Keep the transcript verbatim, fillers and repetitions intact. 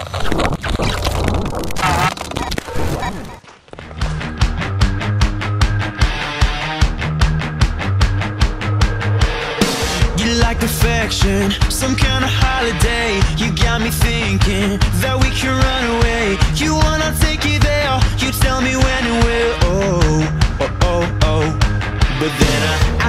You like perfection, some kind of holiday. You got me thinking that we can run away. You wanna take it there, you tell me when and where. Oh, oh, oh, oh. But then I